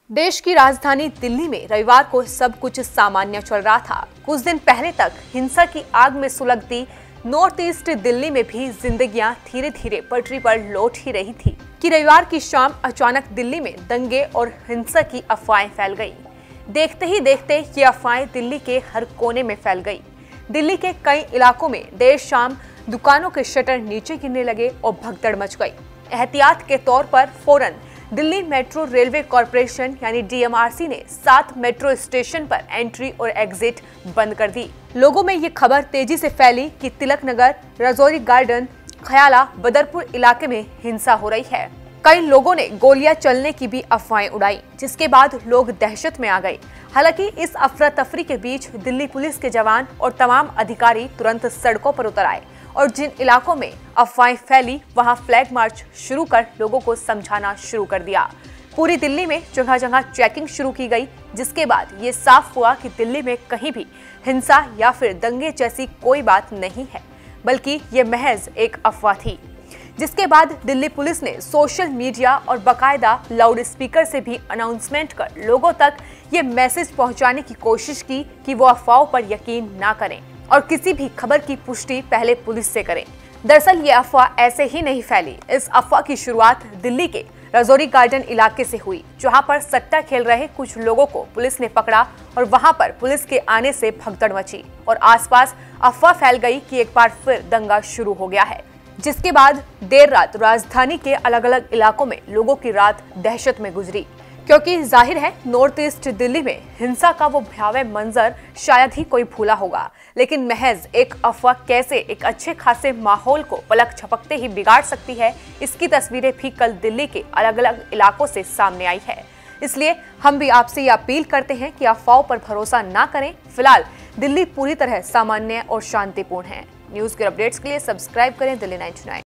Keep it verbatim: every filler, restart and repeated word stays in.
देश की राजधानी दिल्ली में रविवार को सब कुछ सामान्य चल रहा था। कुछ दिन पहले तक हिंसा की आग में सुलगती नॉर्थ ईस्ट दिल्ली में भी जिंदगियां धीरे धीरे पटरी पर लौट ही रही थी कि रविवार की शाम अचानक दिल्ली में दंगे और हिंसा की अफवाहें फैल गई। देखते ही देखते ये अफवाहें दिल्ली के हर कोने में फैल गई। दिल्ली के कई इलाकों में देर शाम दुकानों के शटर नीचे गिरने लगे और भगदड़ मच गई। एहतियात के तौर पर फौरन दिल्ली मेट्रो रेलवे कॉरपोरेशन यानी डी एम आर सी ने सात मेट्रो स्टेशन पर एंट्री और एग्जिट बंद कर दी। लोगों में ये खबर तेजी से फैली कि तिलक नगर, राजौरी गार्डन, खयाला, बदरपुर इलाके में हिंसा हो रही है। कई लोगों ने गोलियां चलने की भी अफवाहें उड़ाई, जिसके बाद लोग दहशत में आ गए। हालांकि इस अफरा तफरी के बीच दिल्ली पुलिस के जवान और तमाम अधिकारी तुरंत सड़कों पर उतर आए और जिन इलाकों में अफवाहें फैली वहां फ्लैग मार्च शुरू कर लोगों को समझाना शुरू कर दिया। पूरी दिल्ली में जगह जगह चेकिंग शुरू की गई, जिसके बाद ये साफ हुआ कि दिल्ली में कहीं भी हिंसा या फिर दंगे जैसी कोई बात नहीं है, बल्कि ये महज एक अफवाह थी। जिसके बाद दिल्ली पुलिस ने सोशल मीडिया और बाकायदा लाउड स्पीकर से भी अनाउंसमेंट कर लोगों तक ये मैसेज पहुंचाने की कोशिश की कि वो अफवाहों पर यकीन ना करें और किसी भी खबर की पुष्टि पहले पुलिस से करें। दरअसल ये अफवाह ऐसे ही नहीं फैली। इस अफवाह की शुरुआत दिल्ली के राजौरी गार्डन इलाके से हुई, जहां पर सट्टा खेल रहे कुछ लोगों को पुलिस ने पकड़ा और वहां पर पुलिस के आने से भगदड़ मची और आसपास अफवाह फैल गई कि एक बार फिर दंगा शुरू हो गया है। जिसके बाद देर रात राजधानी के अलग अलग इलाकों में लोगों की रात दहशत में गुजरी, क्योंकि जाहिर है नॉर्थ ईस्ट दिल्ली में हिंसा का वो भयावह मंजर शायद ही कोई भूला होगा। लेकिन महज एक अफवाह कैसे एक अच्छे खासे माहौल को पलक झपकते ही बिगाड़ सकती है, इसकी तस्वीरें भी कल दिल्ली के अलग अलग इलाकों से सामने आई है। इसलिए हम भी आपसे ये अपील करते हैं कि अफवाहों पर भरोसा ना करें। फिलहाल दिल्ली पूरी तरह सामान्य और शांतिपूर्ण है। न्यूज़ के अपडेट्स के लिए सब्सक्राइब करें दिल्ली नाइन्टी नाइन।